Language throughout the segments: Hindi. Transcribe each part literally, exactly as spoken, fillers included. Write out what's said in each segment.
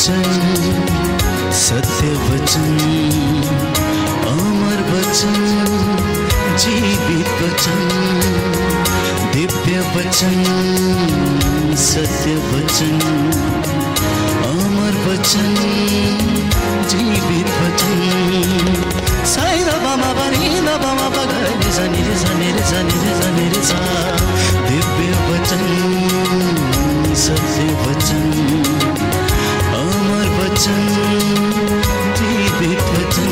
वचन, सत्य वचन, अमर वचन, जीवित वचन, दिव्य वचन, सत्य वचन, अमर वचन, जीवित वचन। साई दा बामा बनी दा बामा बगा रे सा नि रे सा नि रे सा नि रे सा नि रे सा। दिव्य वचन, सत्य वचन, अमर वचन, जीवित वचन,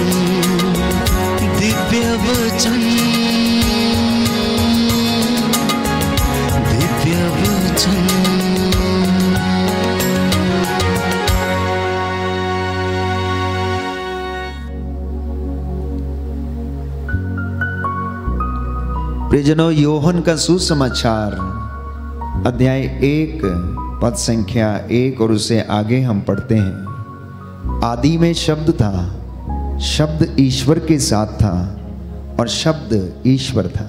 दिव्य वचन, दिव्य वचन। प्रियजनों, योहन का सुसमाचार अध्याय एक पद संख्या एक और उससे आगे हम पढ़ते हैं। आदि में शब्द था, शब्द ईश्वर के साथ था और शब्द ईश्वर था।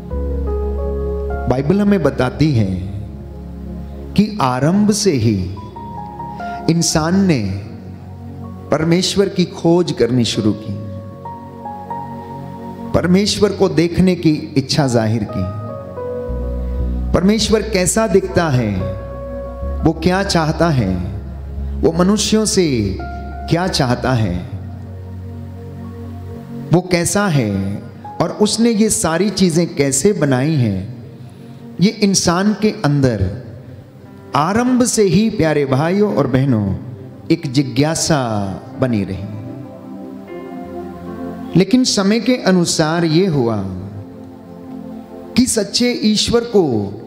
बाइबल हमें बताती है कि आरंभ से ही इंसान ने परमेश्वर की खोज करनी शुरू की, परमेश्वर को देखने की इच्छा जाहिर की। परमेश्वर कैसा दिखता है, वो क्या चाहता है, वो मनुष्यों से क्या चाहता है, वो कैसा है और उसने ये सारी चीजें कैसे बनाई हैं, ये इंसान के अंदर आरंभ से ही प्यारे भाइयों और बहनों एक जिज्ञासा बनी रही। लेकिन समय के अनुसार ये हुआ कि सच्चे ईश्वर को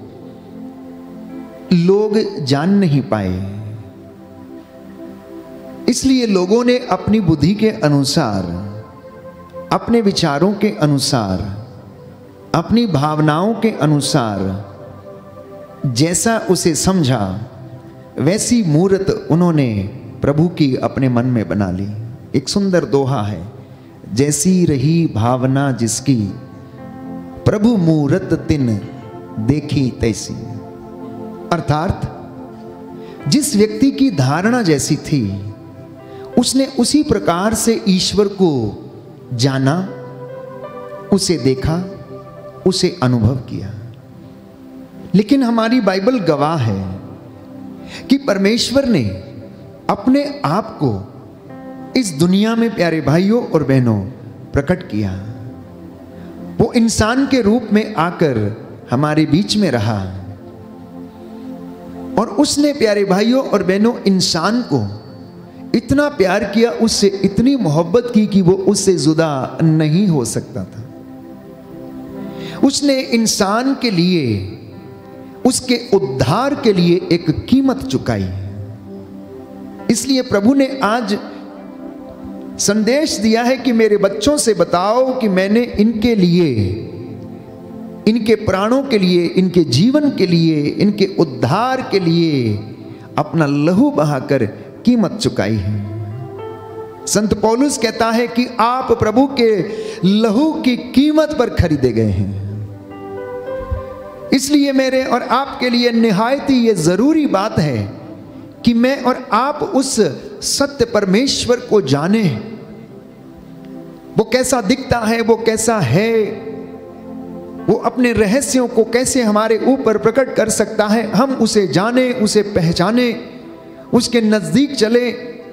लोग जान नहीं पाए, इसलिए लोगों ने अपनी बुद्धि के अनुसार, अपने विचारों के अनुसार, अपनी भावनाओं के अनुसार जैसा उसे समझा वैसी मूर्त उन्होंने प्रभु की अपने मन में बना ली। एक सुंदर दोहा है, जैसी रही भावना जिसकी, प्रभु मूरत तिन देखी तैसी। अर्थात जिस व्यक्ति की धारणा जैसी थी, उसने उसी प्रकार से ईश्वर को जाना, उसे देखा, उसे अनुभव किया। लेकिन हमारी बाइबल गवाह है कि परमेश्वर ने अपने आप को इस दुनिया में प्यारे भाइयों और बहनों प्रकट किया। वो इंसान के रूप में आकर हमारे बीच में रहा और उसने प्यारे भाइयों और बहनों इंसान को इतना प्यार किया, उससे इतनी मोहब्बत की कि वो उससे जुदा नहीं हो सकता था। उसने इंसान के लिए, उसके उद्धार के लिए एक कीमत चुकाई। इसलिए प्रभु ने आज संदेश दिया है कि मेरे बच्चों से बताओ कि मैंने इनके लिए, इनके प्राणों के लिए, इनके जीवन के लिए, इनके उद्धार के लिए अपना लहू बहाकर कीमत चुकाई है। संत पौलुस कहता है कि आप प्रभु के लहू की कीमत पर खरीदे गए हैं। इसलिए मेरे और आपके लिए निहायत ही ये जरूरी बात है कि मैं और आप उस सत्य परमेश्वर को जाने। वो कैसा दिखता है, वो कैसा है, वो अपने रहस्यों को कैसे हमारे ऊपर प्रकट कर सकता है, हम उसे जाने, उसे पहचाने, उसके नजदीक चले।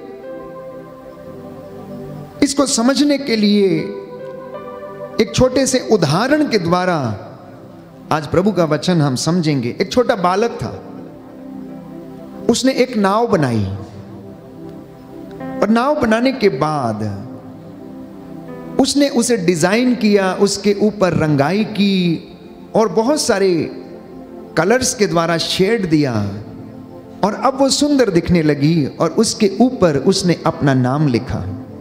इसको समझने के लिए एक छोटे से उदाहरण के द्वारा आज प्रभु का वचन हम समझेंगे। एक छोटा बालक था, उसने एक नाव बनाई और नाव बनाने के बाद उसने उसे डिजाइन किया, उसके ऊपर रंगाई की और बहुत सारे कलर्स के द्वारा शेड दिया और अब वो सुंदर दिखने लगी और उसके ऊपर उसने अपना नाम लिखा।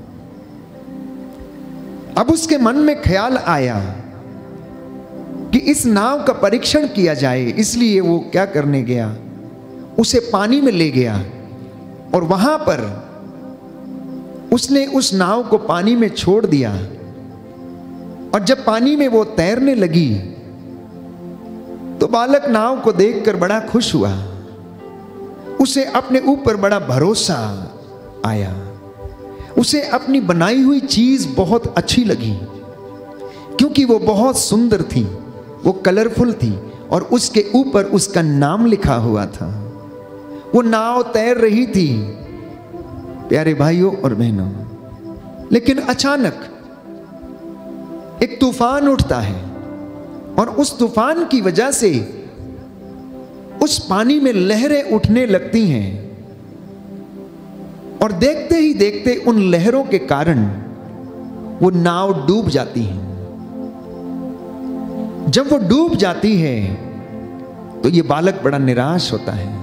अब उसके मन में ख्याल आया कि इस नाव का परीक्षण किया जाए, इसलिए वो क्या करने गया, उसे पानी में ले गया और वहां पर उसने उस नाव को पानी में छोड़ दिया। और जब पानी में वो तैरने लगी तो बालक नाव को देखकर बड़ा खुश हुआ। उसे अपने ऊपर बड़ा भरोसा आया। उसे अपनी बनाई हुई चीज बहुत अच्छी लगी, क्योंकि वो बहुत सुंदर थी, वो कलरफुल थी और उसके ऊपर उसका नाम लिखा हुआ था। वो नाव तैर रही थी प्यारे भाइयों और बहनों, लेकिन अचानक एक तूफान उठता है और उस तूफान की वजह से उस पानी में लहरें उठने लगती हैं और देखते ही देखते उन लहरों के कारण वो नाव डूब जाती है। जब वो डूब जाती है तो ये बालक बड़ा निराश होता है।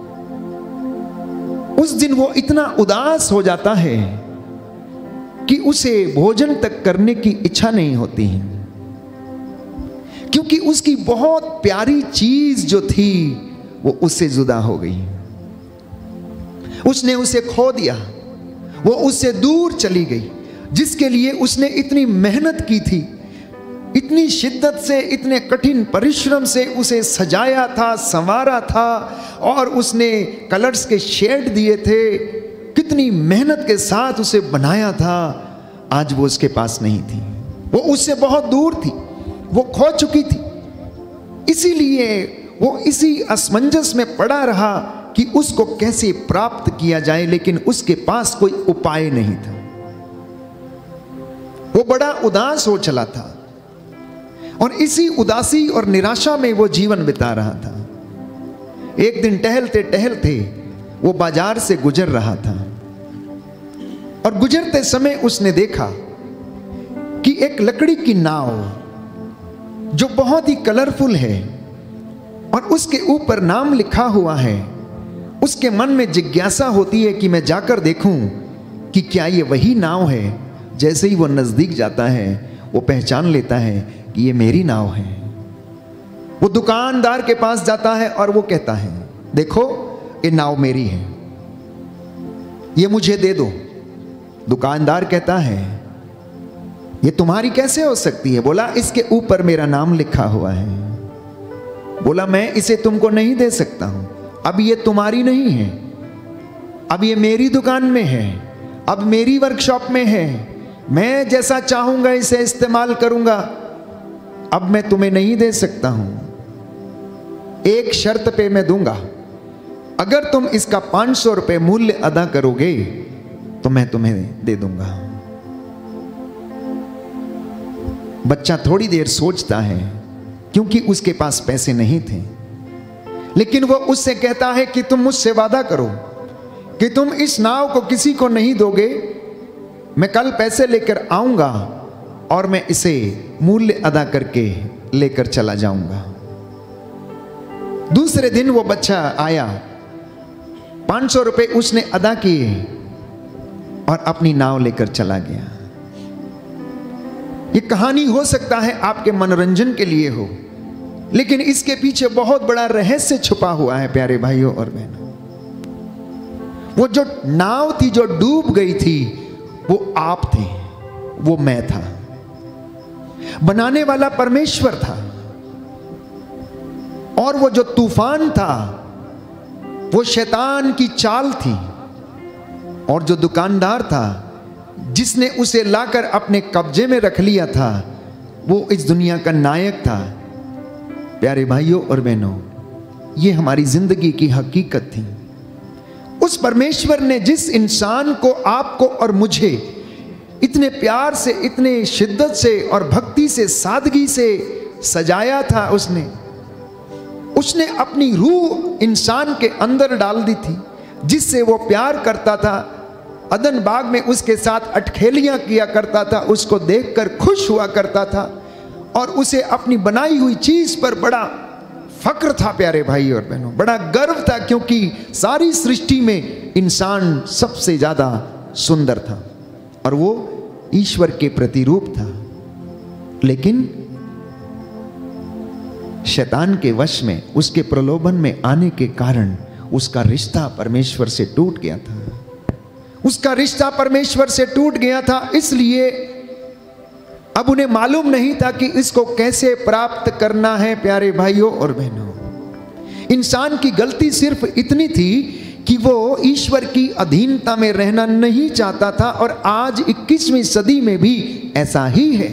उस दिन वो इतना उदास हो जाता है कि उसे भोजन तक करने की इच्छा नहीं होती है, क्योंकि उसकी बहुत प्यारी चीज जो थी वो उससे जुदा हो गई। उसने उसे खो दिया, वो उससे दूर चली गई, जिसके लिए उसने इतनी मेहनत की थी, इतनी शिद्दत से, इतने कठिन परिश्रम से उसे सजाया था, संवारा था और उसने कलर्स के शेड दिए थे, कितनी मेहनत के साथ उसे बनाया था। आज वो उसके पास नहीं थी, वो उससे बहुत दूर थी, वो खो चुकी थी। इसीलिए वो इसी असमंजस में पड़ा रहा कि उसको कैसे प्राप्त किया जाए, लेकिन उसके पास कोई उपाय नहीं था। वो बड़ा उदास हो चला था और इसी उदासी और निराशा में वो जीवन बिता रहा था। एक दिन टहलते टहलते वो बाजार से गुजर रहा था और गुजरते समय उसने देखा कि एक लकड़ी की नाव जो बहुत ही कलरफुल है और उसके ऊपर नाम लिखा हुआ है। उसके मन में जिज्ञासा होती है कि मैं जाकर देखूं कि क्या ये वही नाव है। जैसे ही वो नजदीक जाता है वो पहचान लेता है कि ये मेरी नाव है। वो दुकानदार के पास जाता है और वो कहता है, देखो ये नाव मेरी है, ये मुझे दे दो। दुकानदार कहता है, ये तुम्हारी कैसे हो सकती है? बोला, इसके ऊपर मेरा नाम लिखा हुआ है। बोला, मैं इसे तुमको नहीं दे सकता हूं, अब ये तुम्हारी नहीं है, अब ये मेरी दुकान में है, अब मेरी वर्कशॉप में है, मैं जैसा चाहूंगा इसे इस्तेमाल करूंगा, अब मैं तुम्हें नहीं दे सकता हूं। एक शर्त पे मैं दूंगा, अगर तुम इसका पांच सौ रुपये मूल्य अदा करोगे तो मैं तुम्हें दे दूंगा। बच्चा थोड़ी देर सोचता है, क्योंकि उसके पास पैसे नहीं थे, लेकिन वो उससे कहता है कि तुम मुझसे वादा करो कि तुम इस नाव को किसी को नहीं दोगे, मैं कल पैसे लेकर आऊंगा और मैं इसे मूल्य अदा करके लेकर चला जाऊंगा। दूसरे दिन वो बच्चा आया, पांच सौ रुपये उसने अदा किए और अपनी नाव लेकर चला गया। ये कहानी हो सकता है आपके मनोरंजन के लिए हो, लेकिन इसके पीछे बहुत बड़ा रहस्य छुपा हुआ है प्यारे भाइयों और बहनों। वो जो नाव थी जो डूब गई थी, वो आप थे, वो मैं था। बनाने वाला परमेश्वर था और वो जो तूफान था वो शैतान की चाल थी, और जो दुकानदार था जिसने उसे लाकर अपने कब्जे में रख लिया था, वो इस दुनिया का नायक था। प्यारे भाइयों और बहनों, ये हमारी जिंदगी की हकीकत थी। उस परमेश्वर ने जिस इंसान को, आपको और मुझे इतने प्यार से, इतने शिद्दत से और भक्ति से, सादगी से सजाया था, उसने उसने अपनी रूह इंसान के अंदर डाल दी थी, जिससे वो प्यार करता था। अदन बाग में उसके साथ अटखेलियां किया करता था, उसको देखकर खुश हुआ करता था और उसे अपनी बनाई हुई चीज पर बड़ा फक्र था प्यारे भाई और बहनों, बड़ा गर्व था, क्योंकि सारी सृष्टि में इंसान सबसे ज्यादा सुंदर था और वो ईश्वर के प्रतिरूप था। लेकिन शैतान के वश में, उसके प्रलोभन में आने के कारण उसका रिश्ता परमेश्वर से टूट गया था। उसका रिश्ता परमेश्वर से टूट गया था, इसलिए अब उन्हें मालूम नहीं था कि इसको कैसे प्राप्त करना है। प्यारे भाइयों और बहनों, इंसान की गलती सिर्फ इतनी थी कि वो ईश्वर की अधीनता में रहना नहीं चाहता था, और आज इक्कीसवीं सदी में भी ऐसा ही है।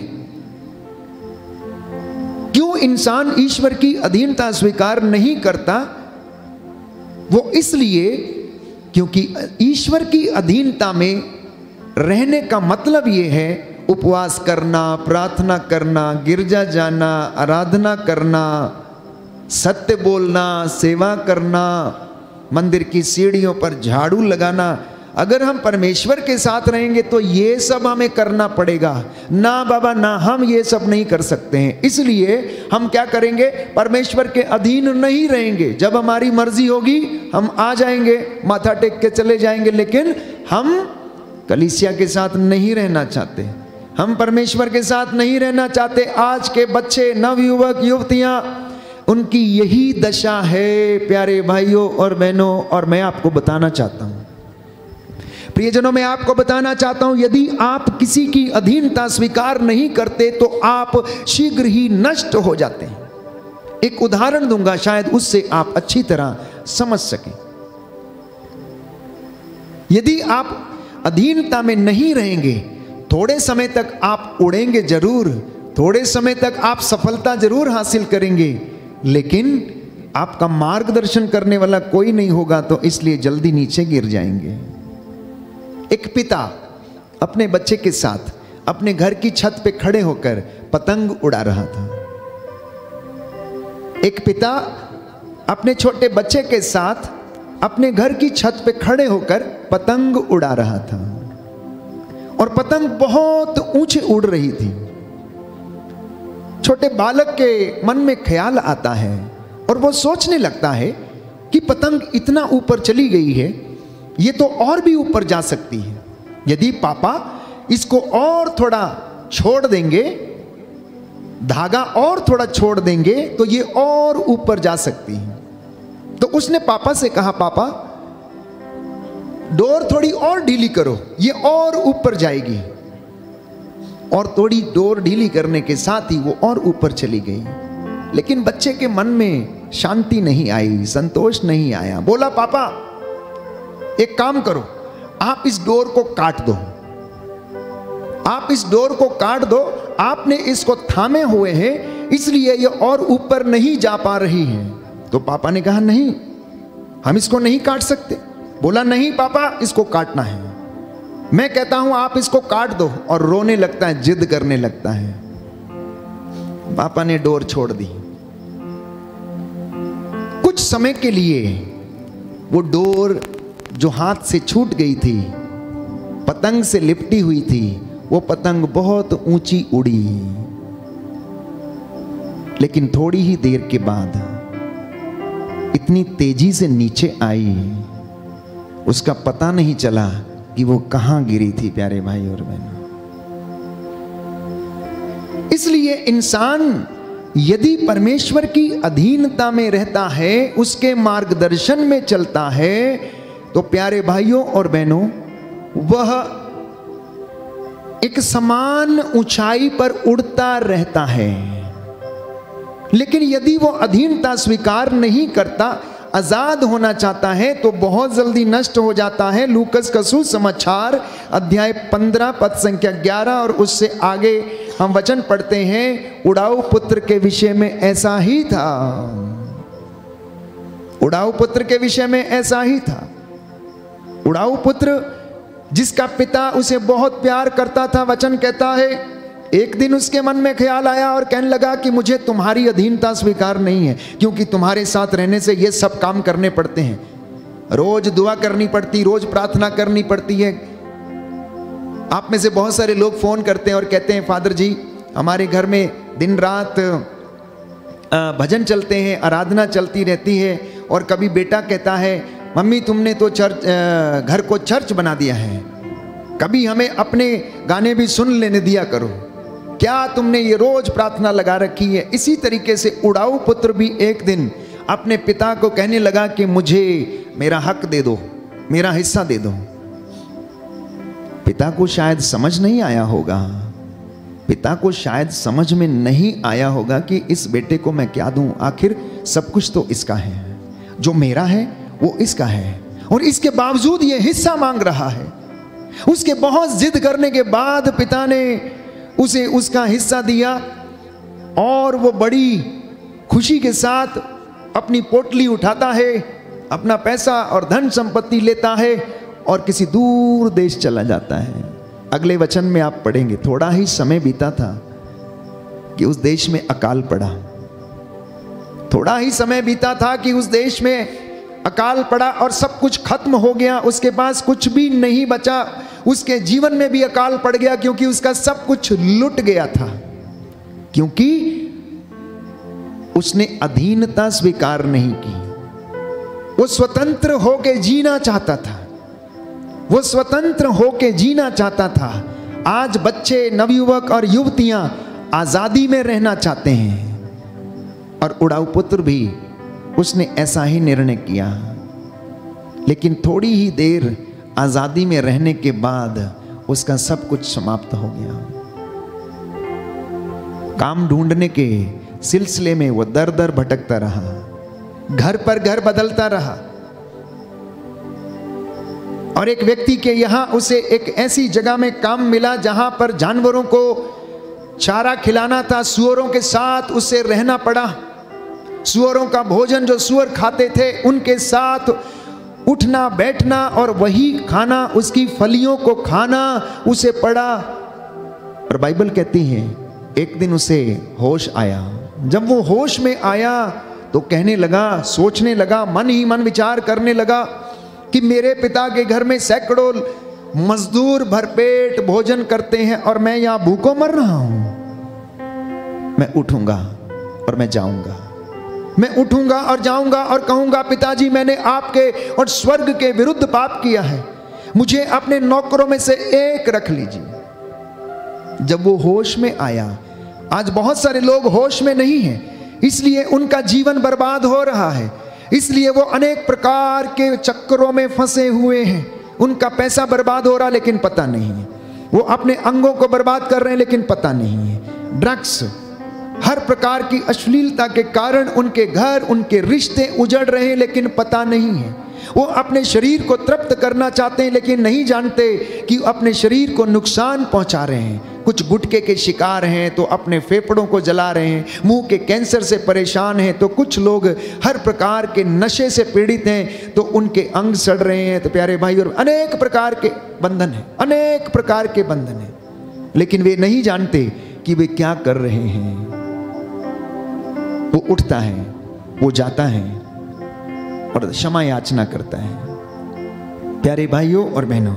क्यों इंसान ईश्वर की अधीनता स्वीकार नहीं करता? वो इसलिए क्योंकि ईश्वर की अधीनता में रहने का मतलब ये है उपवास करना, प्रार्थना करना, गिरजा जाना, आराधना करना, सत्य बोलना, सेवा करना, मंदिर की सीढ़ियों पर झाड़ू लगाना। अगर हम परमेश्वर के साथ रहेंगे तो ये सब हमें करना पड़ेगा। ना बाबा ना, हम ये सब नहीं कर सकते हैं। इसलिए हम क्या करेंगे? परमेश्वर के अधीन नहीं रहेंगे। जब हमारी मर्जी होगी हम आ जाएंगे, माथा टेक के चले जाएंगे, लेकिन हम कलीसिया के साथ नहीं रहना चाहते, हम परमेश्वर के साथ नहीं रहना चाहते। आज के बच्चे, नवयुवक, युवतियां, उनकी यही दशा है प्यारे भाइयों और बहनों। और मैं आपको बताना चाहता हूं, प्रियजनों, मैं आपको बताना चाहता हूं, यदि आप किसी की अधीनता स्वीकार नहीं करते तो आप शीघ्र ही नष्ट हो जाते हैं। एक उदाहरण दूंगा, शायद उससे आप अच्छी तरह समझ सकें। यदि आप अधीनता में नहीं रहेंगे, थोड़े समय तक आप उड़ेंगे जरूर, थोड़े समय तक आप सफलता जरूर हासिल करेंगे, लेकिन आपका मार्गदर्शन करने वाला कोई नहीं होगा, तो इसलिए जल्दी नीचे गिर जाएंगे। एक पिता अपने बच्चे के साथ अपने घर की छत पे खड़े होकर पतंग उड़ा रहा था। एक पिता अपने छोटे बच्चे के साथ अपने घर की छत पे खड़े होकर पतंग उड़ा रहा था, और पतंग बहुत ऊंचे उड़ रही थी। छोटे बालक के मन में ख्याल आता है और वो सोचने लगता है कि पतंग इतना ऊपर चली गई है, ये तो और भी ऊपर जा सकती है। यदि पापा इसको और थोड़ा छोड़ देंगे, धागा और थोड़ा छोड़ देंगे, तो ये और ऊपर जा सकती है। तो उसने पापा से कहा, पापा डोर थोड़ी और ढीली करो, ये और ऊपर जाएगी। और थोड़ी डोर ढीली करने के साथ ही वो और ऊपर चली गई। लेकिन बच्चे के मन में शांति नहीं आई, संतोष नहीं आया। बोला, पापा एक काम करो, आप इस डोर को काट दो, आप इस डोर को काट दो। आपने इसको थामे हुए हैं, इसलिए ये और ऊपर नहीं जा पा रही है। तो पापा ने कहा, नहीं, हम इसको नहीं काट सकते। बोला, नहीं पापा, इसको काटना है। मैं कहता हूं आप इसको काट दो, और रोने लगता है, जिद करने लगता है। पापा ने डोर छोड़ दी। कुछ समय के लिए वो डोर जो हाथ से छूट गई थी, पतंग से लिपटी हुई थी, वो पतंग बहुत ऊंची उड़ी। लेकिन थोड़ी ही देर के बाद इतनी तेजी से नीचे आई, उसका पता नहीं चला कि वो कहां गिरी थी। प्यारे भाई और बहनों, इसलिए इंसान यदि परमेश्वर की अधीनता में रहता है, उसके मार्गदर्शन में चलता है, तो प्यारे भाइयों और बहनों, वह एक समान ऊंचाई पर उड़ता रहता है। लेकिन यदि वो अधीनता स्वीकार नहीं करता, आजाद होना चाहता है, तो बहुत जल्दी नष्ट हो जाता है। लूकस का सुसमाचार अध्याय पंद्रह पद संख्या ग्यारह और उससे आगे हम वचन पढ़ते हैं। उड़ाऊ पुत्र के विषय में ऐसा ही था, उड़ाऊ पुत्र के विषय में ऐसा ही था। उड़ाऊ पुत्र जिसका पिता उसे बहुत प्यार करता था, वचन कहता है एक दिन उसके मन में ख्याल आया और कहने लगा कि मुझे तुम्हारी अधीनता स्वीकार नहीं है, क्योंकि तुम्हारे साथ रहने से ये सब काम करने पड़ते हैं, रोज दुआ करनी पड़ती, रोज प्रार्थना करनी पड़ती है। आप में से बहुत सारे लोग फोन करते हैं और कहते हैं, फादर जी हमारे घर में दिन रात भजन चलते हैं, आराधना चलती रहती है, और कभी बेटा कहता है मम्मी तुमने तो चर्च घर को चर्च बना दिया है, कभी हमें अपने गाने भी सुन लेने दिया करो, क्या तुमने ये रोज प्रार्थना लगा रखी है। इसी तरीके से उड़ाऊ पुत्र भी एक दिन अपने पिता को कहने लगा कि मुझे मेरा हक दे दो, मेरा हिस्सा दे दो। पिता को शायद समझ नहीं आया होगा, पिता को शायद समझ में नहीं आया होगा कि इस बेटे को मैं क्या दूं, आखिर सब कुछ तो इसका है, जो मेरा है वो इसका है, और इसके बावजूद ये हिस्सा मांग रहा है। उसके बहुत जिद करने के बाद पिता ने उसे उसका हिस्सा दिया और वो बड़ी खुशी के साथ अपनी पोटली उठाता है, अपना पैसा और धन संपत्ति लेता है और किसी दूर देश चला जाता है। अगले वचन में आप पढ़ेंगे, थोड़ा ही समय बीता था कि उस देश में अकाल पड़ा। थोड़ा ही समय बीता था कि उस देश में अकाल पड़ा और सब कुछ खत्म हो गया। उसके पास कुछ भी नहीं बचा। उसके जीवन में भी अकाल पड़ गया क्योंकि उसका सब कुछ लुट गया था, क्योंकि उसने अधीनता स्वीकार नहीं की। वो स्वतंत्र होके जीना चाहता था। वो स्वतंत्र होके जीना चाहता था। आज बच्चे, नवयुवक और युवतियां आजादी में रहना चाहते हैं और उड़ाऊ पुत्र भी उसने ऐसा ही निर्णय किया। लेकिन थोड़ी ही देर आजादी में रहने के बाद उसका सब कुछ समाप्त हो गया। काम ढूंढने के सिलसिले में वो दर दर भटकता रहा, घर पर घर बदलता रहा और एक व्यक्ति के यहां उसे एक ऐसी जगह में काम मिला जहां पर जानवरों को चारा खिलाना था। सुअरों के साथ उसे रहना पड़ा। सुअरों का भोजन जो सुअर खाते थे उनके साथ उठना बैठना और वही खाना, उसकी फलियों को खाना उसे पड़ा। और बाइबल कहती है एक दिन उसे होश आया। जब वो होश में आया तो कहने लगा, सोचने लगा, मन ही मन विचार करने लगा कि मेरे पिता के घर में सैकड़ों मजदूर भरपेट भोजन करते हैं और मैं यहां भूखों मर रहा हूं। मैं उठूंगा और मैं जाऊंगा, मैं उठूंगा और जाऊंगा और कहूंगा, पिताजी मैंने आपके और स्वर्ग के विरुद्ध पाप किया है, मुझे अपने नौकरों में से एक रख लीजिए। जब वो होश में आया, आज बहुत सारे लोग होश में नहीं हैं, इसलिए उनका जीवन बर्बाद हो रहा है, इसलिए वो अनेक प्रकार के चक्करों में फंसे हुए हैं। उनका पैसा बर्बाद हो रहा लेकिन पता नहीं है, वो अपने अंगों को बर्बाद कर रहे हैं लेकिन पता नहीं है। ड्रग्स, हर प्रकार की अश्लीलता के कारण उनके घर, उनके रिश्ते उजड़ रहे हैं लेकिन पता नहीं है। वो अपने शरीर को तृप्त करना चाहते हैं लेकिन नहीं जानते कि अपने शरीर को नुकसान पहुंचा रहे हैं। कुछ गुटखे के शिकार हैं तो अपने फेफड़ों को जला रहे हैं, मुंह के कैंसर से परेशान हैं तो कुछ लोग हर प्रकार के नशे से पीड़ित हैं तो उनके अंग सड़ रहे हैं। तो प्यारे भाई, और अनेक प्रकार के बंधन हैं, अनेक प्रकार के बंधन हैं, लेकिन वे नहीं जानते कि वे क्या कर रहे हैं। वो उठता है, वो जाता है और क्षमा याचना करता है। प्यारे भाइयों और बहनों,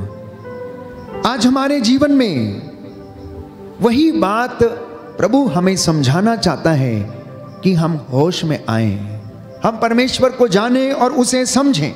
आज हमारे जीवन में वही बात प्रभु हमें समझाना चाहता है कि हम होश में आएं, हम परमेश्वर को जानें और उसे समझें।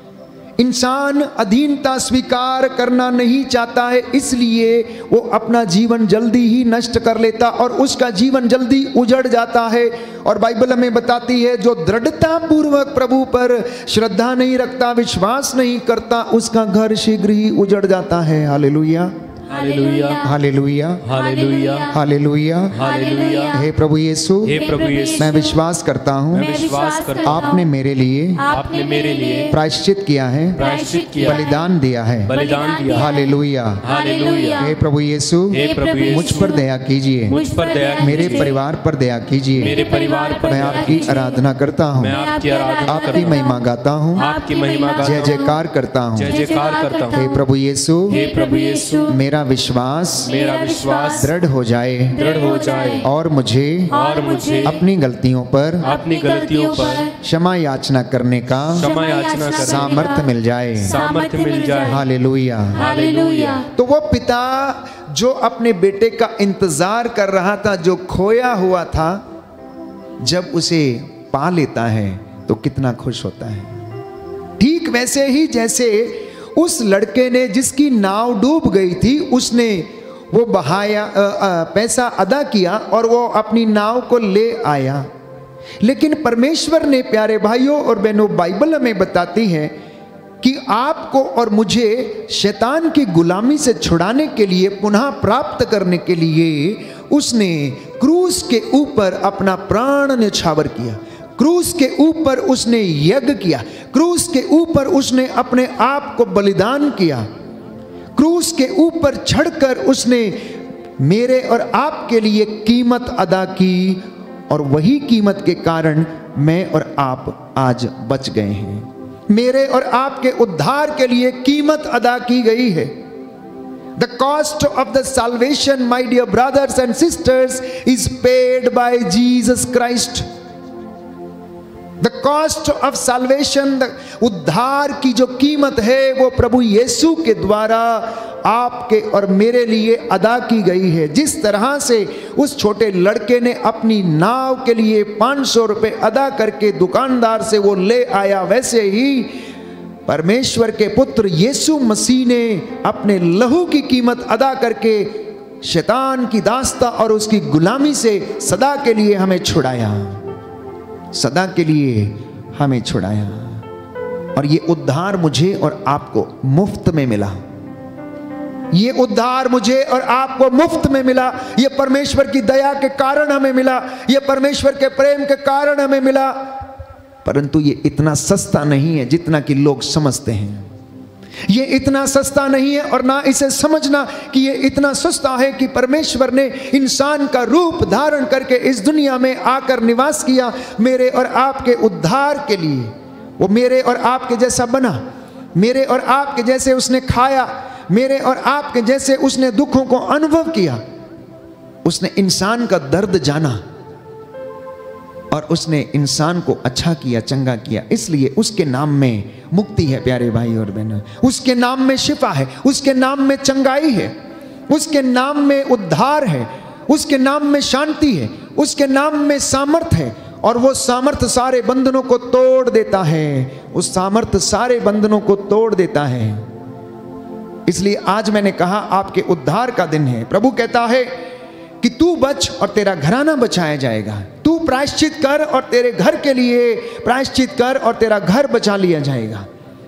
इंसान अधीनता स्वीकार करना नहीं चाहता है, इसलिए वो अपना जीवन जल्दी ही नष्ट कर लेता और उसका जीवन जल्दी उजड़ जाता है। और बाइबल हमें बताती है, जो दृढ़ता पूर्वक प्रभु पर श्रद्धा नहीं रखता, विश्वास नहीं करता, उसका घर शीघ्र ही उजड़ जाता है। हालेलुया, हालेलुया, हालेलुया, हालेलुया, हालेलुया, हालेलुया। हे प्रभु यीशु, हे प्रभु यीशु, मैं विश्वास करता हूँ मैं विश्वास करता हूँ आपने मेरे लिए आपने मेरे लिए प्रायश्चित किया है, प्रायश्चित किया है, बलिदान दिया है। बलिदान दिया है। हालेलुया, हालेलुया। हे प्रभु यीशु, हे प्रभु यीशु, मुझ पर दया कीजिए, मुझ पर दया मेरे कीजिए, परिवार पर दया कीजिए। मेरे परिवार पर मैं दया आपकी कीजिए। आराधना करता हूँ, मैं आपकी आराधना आपकी करता हूँ, महिमा गाता हूँ, आपकी महिमा गाता जय हूँ, जयकार करता हूँ। जय जयकार करता हूँ। हे प्रभु यीशु, हे प्रभु यीशु, मेरा विश्वास मेरा विश्वास दृढ़ हो जाए दृढ़ हो जाए और मुझे और मुझे अपनी गलतियों पर अपनी गलतियों पर क्षमा याचना करने का क्षमा याचना करने सामर्थ्य मिल जाए। सामर्थ्य मिल जाए। हालेलुया। हालेलुया। तो वो पिता जो अपने बेटे का इंतजार कर रहा था, जो खोया हुआ था, जब उसे पा लेता है तो कितना खुश होता है। ठीक वैसे ही जैसे उस लड़के ने जिसकी नाव डूब गई थी, उसने वो बहाया आ, आ, पैसा अदा किया और वो अपनी नाव को ले आया। लेकिन परमेश्वर ने, प्यारे भाइयों और बहनों, बाइबल हमें बताती है कि आपको और मुझे शैतान की गुलामी से छुड़ाने के लिए, पुनः प्राप्त करने के लिए उसने क्रूस के ऊपर अपना प्राण न्यौछावर किया। क्रूस के ऊपर उसने यज्ञ किया, क्रूस के ऊपर उसने अपने आप को बलिदान किया, क्रूस के ऊपर चढ़कर उसने मेरे और आपके लिए कीमत अदा की, और वही कीमत के कारण मैं और आप आज बच गए हैं। मेरे और आपके उद्धार के लिए कीमत अदा की गई है। The cost of the salvation, my dear brothers and sisters, is paid by Jesus Christ. The cost of salvation, the उद्धार की जो कीमत है वो प्रभु यीशु के द्वारा आपके और मेरे लिए अदा की गई है। जिस तरह से उस छोटे लड़के ने अपनी नाव के लिए पाँच सौ रुपये अदा करके दुकानदार से वो ले आया, वैसे ही परमेश्वर के पुत्र यीशु मसीह ने अपने लहू की कीमत अदा करके शैतान की दास्ता और उसकी गुलामी से सदा के लिए हमें छुड़ाया, सदा के लिए हमें छुड़ाया। और ये उद्धार मुझे और आपको मुफ्त में मिला, ये उद्धार मुझे और आपको मुफ्त में मिला। ये परमेश्वर की दया के कारण हमें मिला, ये परमेश्वर के प्रेम के कारण हमें मिला। परंतु ये इतना सस्ता नहीं है जितना कि लोग समझते हैं। ये इतना सस्ता नहीं है, और ना इसे समझना कि ये इतना सस्ता है कि परमेश्वर ने इंसान का रूप धारण करके इस दुनिया में आकर निवास किया मेरे और आपके उद्धार के लिए। वो मेरे और आपके जैसा बना, मेरे और आपके जैसे उसने खाया, मेरे और आपके जैसे उसने दुखों को अनुभव किया। उसने इंसान का दर्द जाना और उसने इंसान को अच्छा किया, चंगा किया। इसलिए उसके नाम में मुक्ति है प्यारे भाई और बहनों, उसके नाम में शिफा है, उसके नाम में चंगाई है, उसके नाम में उद्धार है, उसके नाम में शांति है, उसके नाम में सामर्थ है। और वो सामर्थ सारे बंधनों को तोड़ देता है, उस सामर्थ सारे बंधनों को तोड़ देता है। इसलिए आज मैंने कहा आपके उद्धार का दिन है। प्रभु कहता है कि तू बच और तेरा घराना बचाया जाएगा, तू प्रायश्चित कर और तेरे घर के लिए प्रायश्चित कर और तेरा घर बचा लिया जाएगा।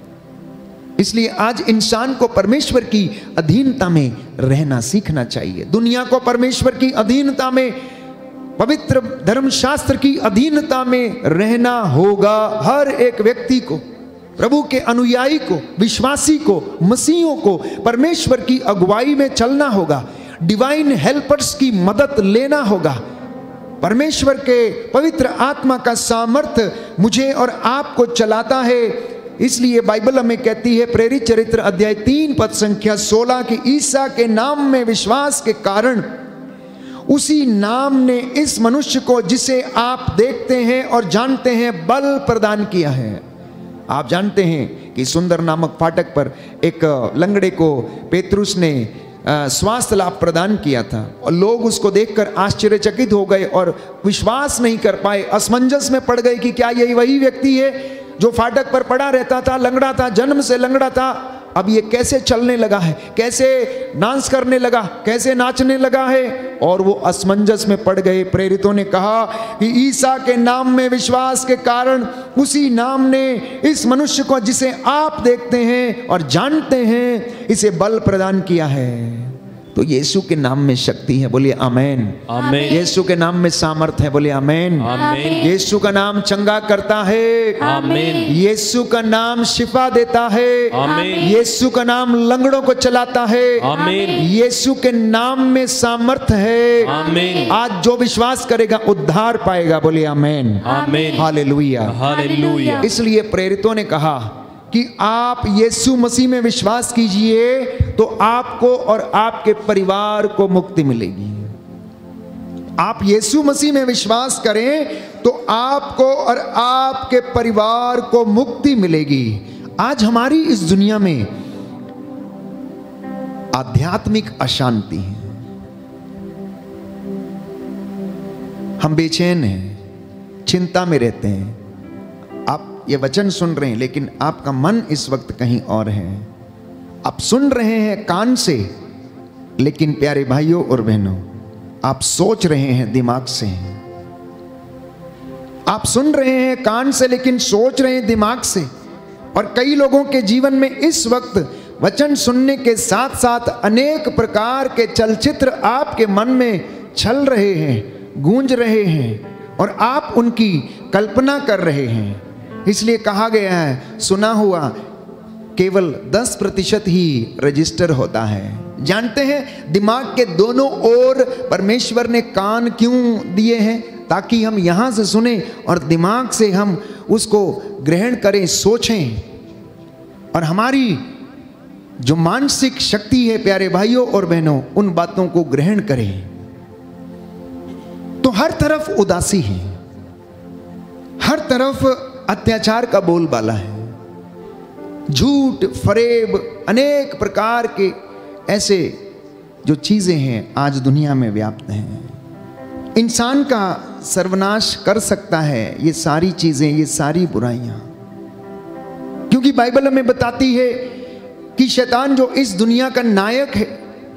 इसलिए आज इंसान को परमेश्वर की अधीनता में रहना सीखना चाहिए। दुनिया को परमेश्वर की अधीनता में, पवित्र धर्मशास्त्र की अधीनता में रहना होगा। हर एक व्यक्ति को, प्रभु के अनुयायी को, विश्वासी को, मसीहों को परमेश्वर की अगुवाई में चलना होगा, डिवाइन हेल्पर्स की मदद लेना होगा। परमेश्वर के पवित्र आत्मा का सामर्थ्य मुझे और आपको चलाता है। इसलिए बाइबल हमें कहती है, प्रेरित चरित्र अध्याय तीन पद संख्या सोलह की ईसा के नाम में विश्वास के कारण उसी नाम ने इस मनुष्य को जिसे आप देखते हैं और जानते हैं बल प्रदान किया है। आप जानते हैं कि सुंदर नामक फाटक पर एक लंगड़े को पेतरुस ने स्वास्थ्य लाभ प्रदान किया था, और लोग उसको देखकर आश्चर्यचकित हो गए और विश्वास नहीं कर पाए, असमंजस में पड़ गए कि क्या यही वही व्यक्ति है जो फाटक पर पड़ा रहता था, लंगड़ा था, जन्म से लंगड़ा था, अब ये कैसे चलने लगा है, कैसे डांस करने लगा, कैसे नाचने लगा है। और वो असमंजस में पड़ गए। प्रेरितों ने कहा कि ईसा के नाम में विश्वास के कारण उसी नाम ने इस मनुष्य को जिसे आप देखते हैं और जानते हैं, इसे बल प्रदान किया है। तो यीशु के नाम में शक्ति है, बोलिए आमेन। आमेन। यीशु के नाम में सामर्थ्य है, बोलिए आमेन। आमेन। यीशु का नाम चंगा करता है, आमेन। यीशु का नाम शिफा देता है, आमेन। यीशु का नाम लंगड़ों को चलाता है, आमेन। यीशु के नाम में सामर्थ्य है। आमेन। आज जो विश्वास करेगा उद्धार पाएगा, बोलिए आमेन। आमेन। हालेलुया। हालेलुया। इसलिए प्रेरितों ने कहा कि आप यीशु मसीह में विश्वास कीजिए तो आपको और आपके परिवार को मुक्ति मिलेगी। आप यीशु मसीह में विश्वास करें तो आपको और आपके परिवार को मुक्ति मिलेगी। आज हमारी इस दुनिया में आध्यात्मिक अशांति है, हम बेचैन हैं, चिंता में रहते हैं। आप ये वचन सुन रहे हैं लेकिन आपका मन इस वक्त कहीं और है। आप सुन रहे हैं कान से, लेकिन प्यारे भाइयों और बहनों, आप सोच रहे हैं दिमाग से। आप सुन रहे हैं कान से लेकिन सोच रहे हैं दिमाग से। और कई लोगों के जीवन में इस वक्त वचन सुनने के साथ साथ अनेक प्रकार के चलचित्र आपके मन में चल रहे हैं, गूंज रहे हैं, और आप उनकी कल्पना कर रहे हैं। इसलिए कहा गया है सुना हुआ केवल दस प्रतिशत ही रजिस्टर होता है। जानते हैं दिमाग के दोनों ओर परमेश्वर ने कान क्यों दिए हैं? ताकि हम यहाँ से सुने और दिमाग से हम उसको ग्रहण करें, सोचें, और हमारी जो मानसिक शक्ति है प्यारे भाइयों और बहनों, उन बातों को ग्रहण करें। तो हर तरफ उदासी है, हर तरफ अत्याचार का बोलबाला है, झूठ, फरेब, अनेक प्रकार के ऐसे जो चीजें हैं आज दुनिया में व्याप्त हैं। इंसान का सर्वनाश कर सकता है ये सारी चीजें, ये सारी बुराइयां, क्योंकि बाइबल हमें बताती है कि शैतान जो इस दुनिया का नायक है,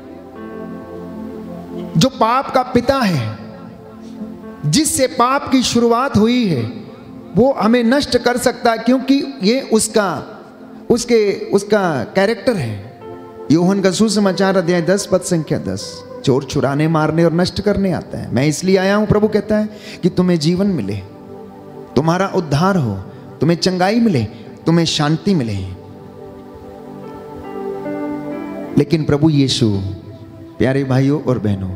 जो पाप का पिता है, जिससे पाप की शुरुआत हुई है, वो हमें नष्ट कर सकता है, क्योंकि ये उसका उसके उसका कैरेक्टर है। यूहन्ना का सुसमाचार अध्याय दस पद संख्या दस, चोर चुराने, मारने और नष्ट करने आता है, मैं इसलिए आया हूं, प्रभु कहता है, कि तुम्हें जीवन मिले, तुम्हारा उद्धार हो, तुम्हें चंगाई मिले, तुम्हें शांति मिले। लेकिन प्रभु यीशु प्यारे भाइयों और बहनों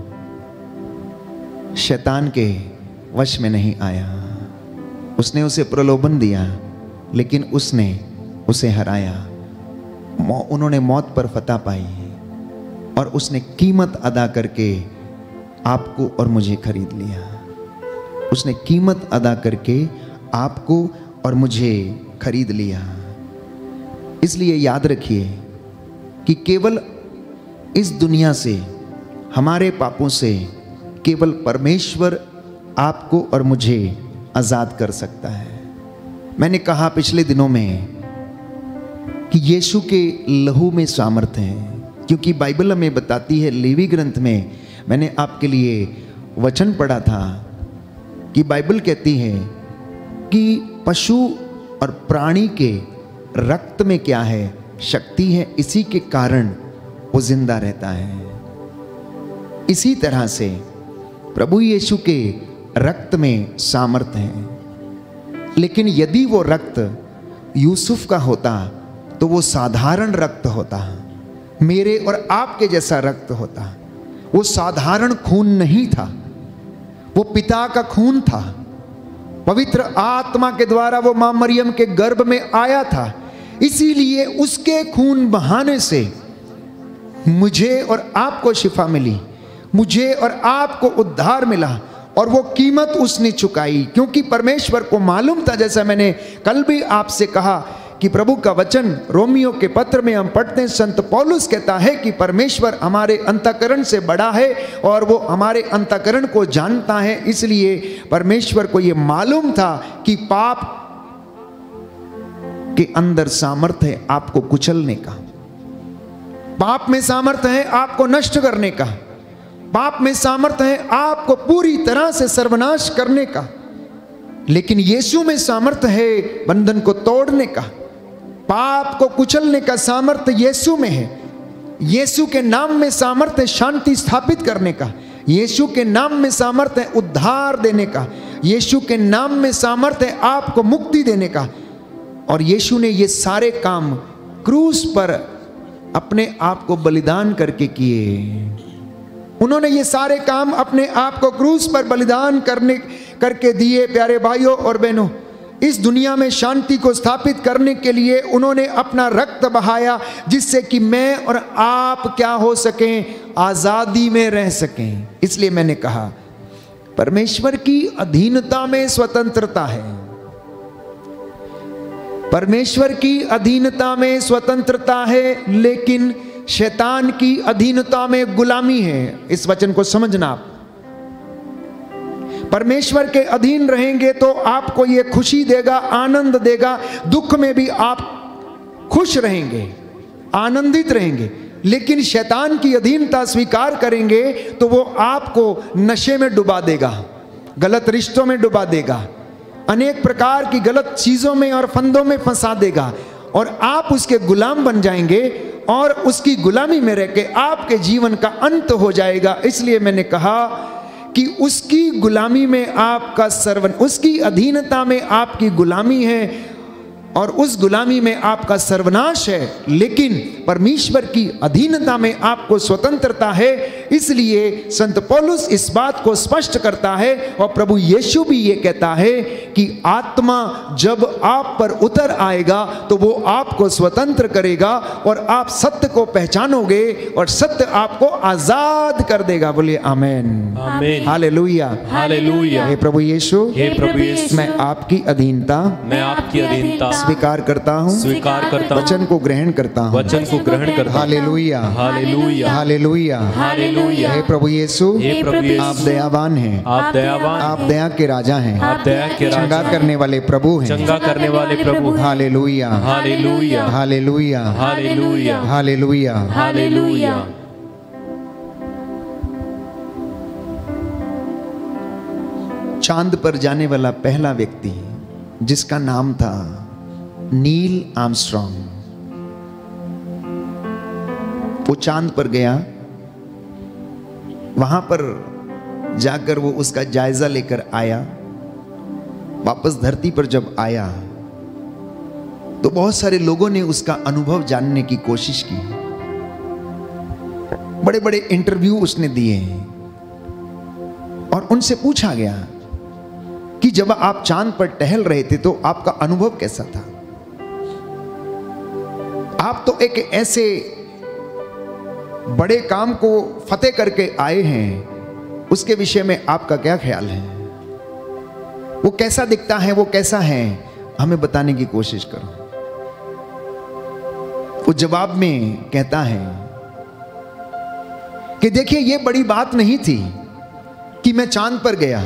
शैतान के वश में नहीं आया। उसने उसे प्रलोभन दिया, लेकिन उसने उसे हराया। उन्होंने मौत पर फतह पाई और उसने कीमत अदा करके आपको और मुझे खरीद लिया। उसने कीमत अदा करके आपको और मुझे खरीद लिया। इसलिए याद रखिए कि केवल इस दुनिया से, हमारे पापों से केवल परमेश्वर आपको और मुझे आजाद कर सकता है। मैंने कहा पिछले दिनों में कि यीशु के लहू में सामर्थ्य है, क्योंकि बाइबल हमें बताती है, लेवी ग्रंथ में मैंने आपके लिए वचन पढ़ा था कि बाइबल कहती है कि पशु और प्राणी के रक्त में क्या है, शक्ति है, इसी के कारण वो जिंदा रहता है। इसी तरह से प्रभु यीशु के रक्त में सामर्थ्य है। लेकिन यदि वो रक्त यूसुफ का होता तो वो साधारण रक्त होता, मेरे और आपके जैसा रक्त होता। वो साधारण खून नहीं था, वो पिता का खून था। पवित्र आत्मा के द्वारा वो मां मरियम के गर्भ में आया था। इसीलिए उसके खून बहाने से मुझे और आपको शिफा मिली, मुझे और आपको उद्धार मिला, और वो कीमत उसने चुकाई। क्योंकि परमेश्वर को मालूम था, जैसा मैंने कल भी आपसे कहा कि प्रभु का वचन रोमियो के पत्र में हम पढ़ते हैं, संत पौलुस कहता है कि परमेश्वर हमारे अंतःकरण से बड़ा है और वो हमारे अंतःकरण को जानता है। इसलिए परमेश्वर को ये मालूम था कि पाप के अंदर सामर्थ्य है आपको कुचलने का, पाप में सामर्थ्य है आपको नष्ट करने का, पाप में सामर्थ्य है आपको पूरी तरह से सर्वनाश करने का। लेकिन यीशु में सामर्थ्य है बंधन को तोड़ने का, पाप को कुचलने का सामर्थ्य यीशु में है। यीशु के नाम में सामर्थ्य है शांति स्थापित करने का, यीशु के नाम में सामर्थ्य है उद्धार देने का, यीशु के नाम में सामर्थ्य है आपको मुक्ति देने का। और यीशु ने ये सारे काम क्रूस पर अपने आप को बलिदान करके किए। उन्होंने ये सारे काम अपने आप को क्रूस पर बलिदान करने करके दिए। प्यारे भाइयों और बहनों, इस दुनिया में शांति को स्थापित करने के लिए उन्होंने अपना रक्त बहाया, जिससे कि मैं और आप क्या हो सकें, आजादी में रह सकें। इसलिए मैंने कहा परमेश्वर की अधीनता में स्वतंत्रता है, परमेश्वर की अधीनता में स्वतंत्रता है, लेकिन शैतान की अधीनता में गुलामी है। इस वचन को समझना आप। परमेश्वर के अधीन रहेंगे तो आपको ये खुशी देगा, आनंद देगा, दुख में भी आप खुश रहेंगे, आनंदित रहेंगे। लेकिन शैतान की अधीनता स्वीकार करेंगे तो वो आपको नशे में डुबा देगा, गलत रिश्तों में डुबा देगा, अनेक प्रकार की गलत चीजों में और फंदों में फंसा देगा, और आप उसके गुलाम बन जाएंगे और उसकी गुलामी में रह के आपके जीवन का अंत हो जाएगा। इसलिए मैंने कहा कि उसकी गुलामी में आपका सर्वन, उसकी अधीनता में आपकी गुलामी है और उस गुलामी में आपका सर्वनाश है, लेकिन परमेश्वर की अधीनता में आपको स्वतंत्रता है। इसलिए संत पौलुस इस बात को स्पष्ट करता है और प्रभु यीशु भी ये कहता है कि आत्मा जब आप पर उतर आएगा तो वो आपको स्वतंत्र करेगा और आप सत्य को पहचानोगे और सत्य आपको आजाद कर देगा। बोलिए आमेन, आमीन, हालेलुया, हालेलुया। हे प्रभु यीशु, हे प्रभु यीशु, मैं आपकी अधीनता मैं आपकी अधीनता स्वीकार करता हूँ, स्वीकार करता हूँ, वचन को ग्रहण करता हूँ, वचन को ग्रहण करता हूँ। हालेलुया, हालेलुया, हालेलुया, हालेलुया। हे प्रभु यीशु, हे प्रभु यीशु, आप दयावान हैं, आप दयावान, आप दया के राजा हैं, आप दया के चंगा राजा, करने वाले प्रभु हैं, चंगा करने वाले प्रभु। हालेलुया, हालेलुया, हालेलुया, हालेलुया, हालेलुया। हालेलुया। चांद पर जाने वाला पहला व्यक्ति जिसका नाम था नील आर्मस्ट्रॉन्ग, वो चांद पर गया। वहां पर जाकर वो उसका जायजा लेकर आया। वापस धरती पर जब आया तो बहुत सारे लोगों ने उसका अनुभव जानने की कोशिश की। बड़े बड़े इंटरव्यू उसने दिए और उनसे पूछा गया कि जब आप चांद पर टहल रहे थे तो आपका अनुभव कैसा था? आप तो एक ऐसे बड़े काम को फतेह करके आए हैं, उसके विषय में आपका क्या ख्याल है? वो कैसा दिखता है, वो कैसा है, हमें बताने की कोशिश करो। वो जवाब में कहता है कि देखिए, ये बड़ी बात नहीं थी कि मैं चांद पर गया,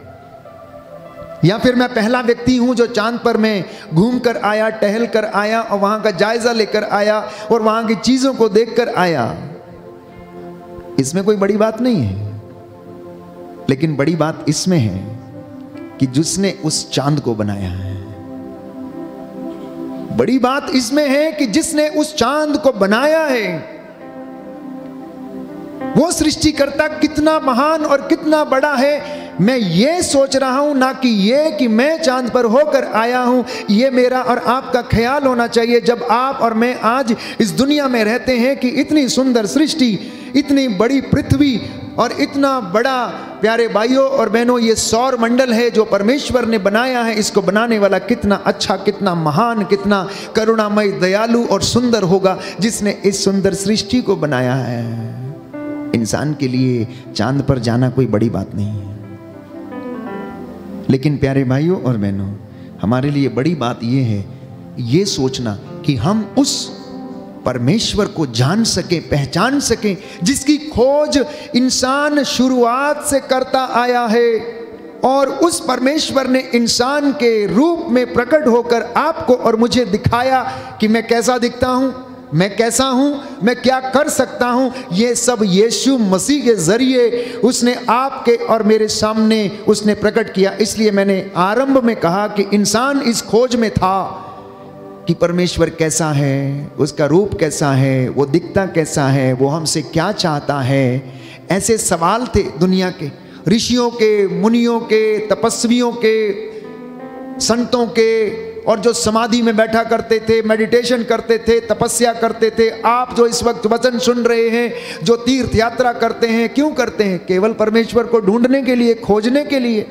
या फिर मैं पहला व्यक्ति हूं जो चांद पर मैं घूम कर आया, टहल कर आया और वहां का जायजा लेकर आया और वहां की चीजों को देखकर आया। इसमें कोई बड़ी बात नहीं है, लेकिन बड़ी बात इसमें है कि जिसने उस चांद को बनाया है। बड़ी बात इसमें है कि जिसने उस चांद को बनाया है, वो सृष्टिकर्ता कितना महान और कितना बड़ा है, मैं ये सोच रहा हूं, ना कि ये कि मैं चांद पर होकर आया हूं। ये मेरा और आपका ख्याल होना चाहिए जब आप और मैं आज इस दुनिया में रहते हैं कि इतनी सुंदर सृष्टि, इतनी बड़ी पृथ्वी और इतना बड़ा, प्यारे भाइयों और बहनों, ये सौर मंडल है जो परमेश्वर ने बनाया है। इसको बनाने वाला कितना अच्छा, कितना महान, कितना करुणामय, दयालु और सुंदर होगा जिसने इस सुंदर सृष्टि को बनाया है। इंसान के लिए चांद पर जाना कोई बड़ी बात नहीं है, लेकिन प्यारे भाइयों और बहनों, हमारे लिए बड़ी बात यह है, ये सोचना कि हम उस परमेश्वर को जान सके, पहचान सके, जिसकी खोज इंसान शुरुआत से करता आया है। और उस परमेश्वर ने इंसान के रूप में प्रकट होकर आपको और मुझे दिखाया कि मैं कैसा दिखता हूं, मैं कैसा हूं, मैं क्या कर सकता हूं। ये सब यीशु मसीह के जरिए उसने आपके और मेरे सामने उसने प्रकट किया। इसलिए मैंने आरंभ में कहा कि इंसान इस खोज में था कि परमेश्वर कैसा है, उसका रूप कैसा है, वो दिखता कैसा है, वो हमसे क्या चाहता है। ऐसे सवाल थे दुनिया के, ऋषियों के, मुनियों के, तपस्वियों के, संतों के, और जो समाधि में बैठा करते थे, मेडिटेशन करते थे, तपस्या करते थे। आप जो इस वक्त वचन सुन रहे हैं, जो तीर्थ यात्रा करते हैं, क्यों करते हैं? केवल परमेश्वर को ढूंढने के लिए, खोजने के लिए,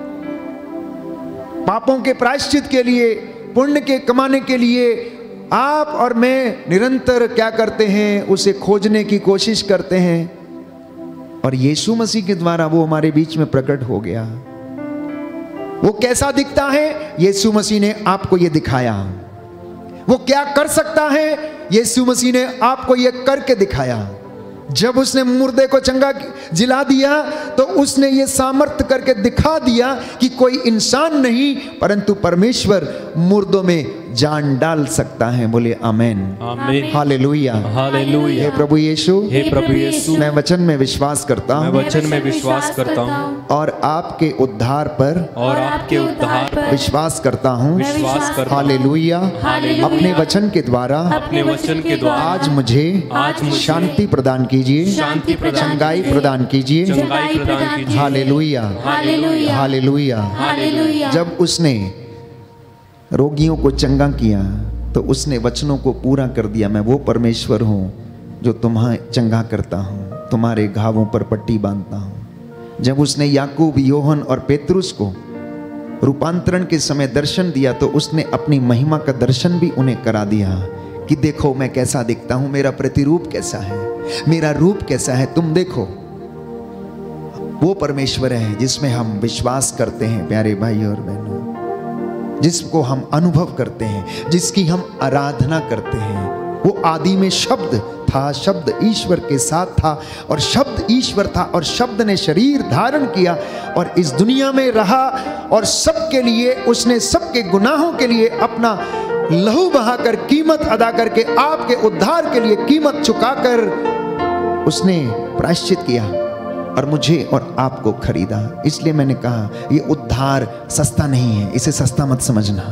पापों के प्रायश्चित के लिए, पुण्य के कमाने के लिए। आप और मैं निरंतर क्या करते हैं? उसे खोजने की कोशिश करते हैं और यीशु मसीह के द्वारा वो हमारे बीच में प्रकट हो गया। वो कैसा दिखता है, यीशु मसीह ने आपको ये दिखाया। वो क्या कर सकता है, यीशु मसीह ने आपको ये करके दिखाया। जब उसने मुर्दे को चंगा जिला दिया तो उसने ये सामर्थ्य करके दिखा दिया कि कोई इंसान नहीं परंतु परमेश्वर मुर्दों में जान डाल सकता है। बोले आमेन, आमीन, हालेलुया। हालेलुया। हे प्रभु यीशु, हे प्रभु यीशु, मैं वचन में विश्वास करता मैं हूँ वचन में विश्वास करता हूँ और आपके उद्धार पर और आपके उद्धार पर विश्वास करता हूँ। विश्वास करता हूँ। हालेलुया। अपने वचन के द्वारा अपने वचन के द्वारा आज मुझे आज मुझे शांति प्रदान कीजिए, शांति प्रदान चंगाई प्रदान कीजिए। चंगाई प्रदान कीजिए। हालेलुया, हालेलुया, हालेलुया। हालेलुया। जब उसने रोगियों को चंगा किया तो उसने वचनों को पूरा कर दिया। मैं वो परमेश्वर हूँ जो तुम्हें चंगा करता हूँ, तुम्हारे घावों पर पट्टी बांधता हूँ। जब उसने याकूब, योहन और पेतरुस को रूपांतरण के समय दर्शन दिया तो उसने अपनी महिमा का दर्शन भी उन्हें करा दिया कि देखो मैं कैसा दिखता हूँ, मेरा प्रतिरूप कैसा है, मेरा रूप कैसा है, तुम देखो। वो परमेश्वर है जिसमें हम विश्वास करते हैं प्यारे भाई और बहनों, जिसको हम अनुभव करते हैं, जिसकी हम आराधना करते हैं। वो आदि में शब्द था, शब्द ईश्वर के साथ था और शब्द ईश्वर था और शब्द ने शरीर धारण किया और इस दुनिया में रहा और सबके लिए उसने सबके गुनाहों के लिए अपना लहू बहाकर, कीमत अदा करके, आपके उद्धार के लिए कीमत चुकाकर उसने प्रायश्चित किया और मुझे और आपको खरीदा। इसलिए मैंने कहा ये उद्धार सस्ता नहीं है, इसे सस्ता मत समझना।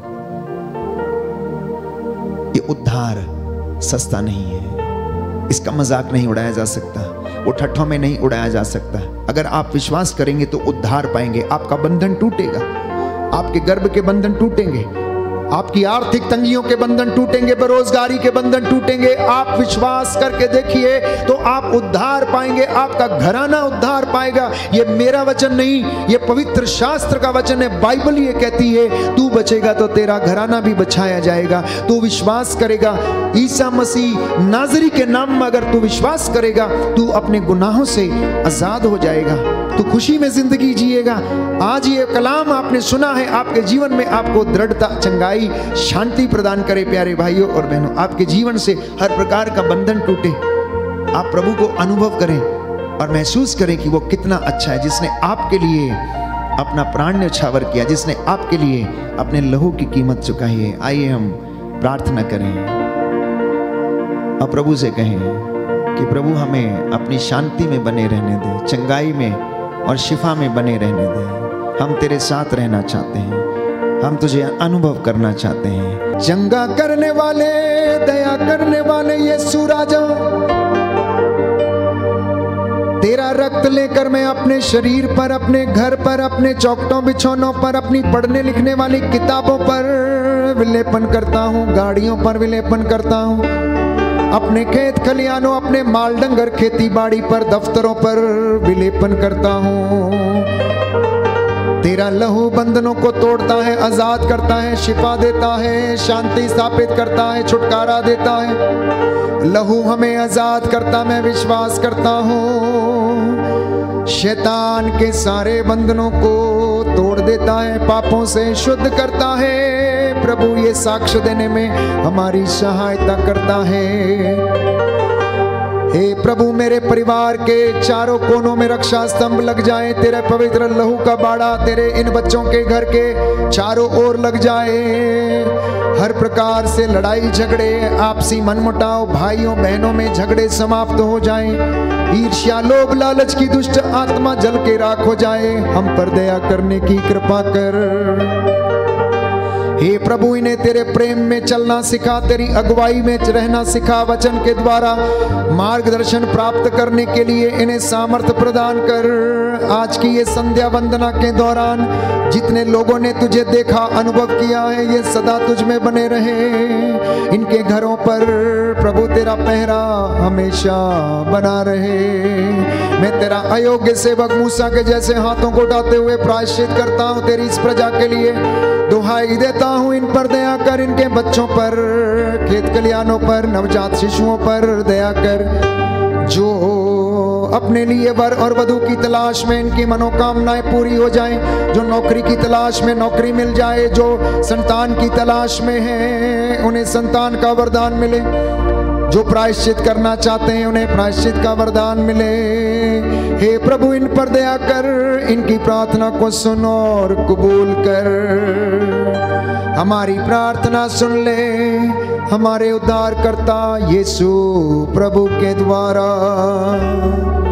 ये उद्धार सस्ता नहीं है, इसका मजाक नहीं उड़ाया जा सकता, वो ठट्ठों में नहीं उड़ाया जा सकता। अगर आप विश्वास करेंगे तो उद्धार पाएंगे, आपका बंधन टूटेगा, आपके गर्भ के बंधन टूटेंगे, आपकी आर्थिक तंगियों के बंधन टूटेंगे, बेरोजगारी के बंधन टूटेंगे। आप विश्वास करके देखिए तो आप उद्धार पाएंगे, आपका घराना उद्धार पाएगा। ये मेरा वचन नहीं, ये पवित्र शास्त्र का वचन है। बाइबल ये कहती है तू बचेगा तो तेरा घराना भी बचाया जाएगा। तू विश्वास करेगा ईसा मसीह नाजरी के नाम में, अगर तू विश्वास करेगा तू अपने गुनाहों से आजाद हो जाएगा, तू खुशी में जिंदगी जिएगा। आज ये कलाम आपने सुना है, आपके जीवन में आपको दृढ़ता, चंगाई, शांति प्रदान करे। प्यारे भाइयों और बहनों, आपके जीवन से हर प्रकार का बंधन टूटे, आप प्रभु को अनुभव करें और महसूस करें कि वो कितना अच्छा है, जिसने आपके लिए अपना प्राण न्यौछावर किया, जिसने आपके लिए अपने लहू की कीमत चुकाई है। आइए हम प्रार्थना करें और प्रभु से कहें कि प्रभु हमें अपनी शांति में बने रहने दे, चंगाई में और शिफा में बने रहने दे। हम तेरे साथ रहना चाहते हैं, हम तुझे अनुभव करना चाहते हैं। चंगा करने वाले, दया करने वाले यीशु राजा, तेरा रक्त लेकर मैं अपने शरीर पर, अपने घर पर, अपने चौखटों बिछौनों पर, अपनी पढ़ने लिखने वाली किताबों पर विलेपन करता हूँ, गाड़ियों पर विलेपन करता हूँ, अपने खेत खलियानों, अपने माल डंगर खेती बाड़ी पर, दफ्तरों पर विलेपन करता हूँ। तेरा लहू बंधनों को तोड़ता है, आजाद करता है, शिफा देता है, शांति स्थापित करता है, छुटकारा देता है। लहू हमें आजाद करता, मैं विश्वास करता हूँ। शैतान के सारे बंधनों को तोड़ देता है, पापों से शुद्ध करता है। प्रभु ये साक्ष्य देने में हमारी सहायता करता है। हे प्रभु, मेरे परिवार के चारों कोनों में रक्षा स्तंभ लग जाए, तेरे पवित्र लहू का बाड़ा तेरे इन बच्चों के घर के चारों ओर लग जाए। हर प्रकार से लड़ाई झगड़े, आपसी मनमुटाव, भाइयों बहनों में झगड़े समाप्त हो जाएं। ईर्ष्या, लोभ, लालच की दुष्ट आत्मा जल के राख हो जाए। हम पर दया करने की कृपा कर। हे प्रभु, इन्हें तेरे प्रेम में चलना सिखा, तेरी अगुवाई में रहना सिखा। वचन के द्वारा मार्गदर्शन प्राप्त करने के लिए इन्हें सामर्थ्य प्रदान कर। आज की ये संध्या वंदना के दौरान जितने लोगों ने तुझे देखा, अनुभव किया है, ये सदा तुझ में बने रहे। इनके घरों पर प्रभु तेरा पहरा हमेशा बना रहे। मैं तेरा अयोग्य सेवक मूसा के जैसे हाथों को उठाते हुए प्रायश्चित करता हूँ तेरी इस प्रजा के लिए। दुहाई देता हूँ, इन पर दया कर, इनके बच्चों पर, खेत खलियानों पर, नवजात शिशुओं पर दया कर। जो अपने लिए वर और वधू की तलाश में, इनकी मनोकामनाएं पूरी हो जाएं। जो नौकरी की तलाश में नौकरी मिल जाए, जो संतान की तलाश में है उन्हें संतान का वरदान मिले। जो प्रायश्चित करना चाहते हैं उन्हें प्रायश्चित का वरदान मिले। हे प्रभु, इन पर दया कर, इनकी प्रार्थना को सुन और कबूल कर। हमारी प्रार्थना सुन ले हमारे उद्धारकर्ता यीशु प्रभु के द्वारा।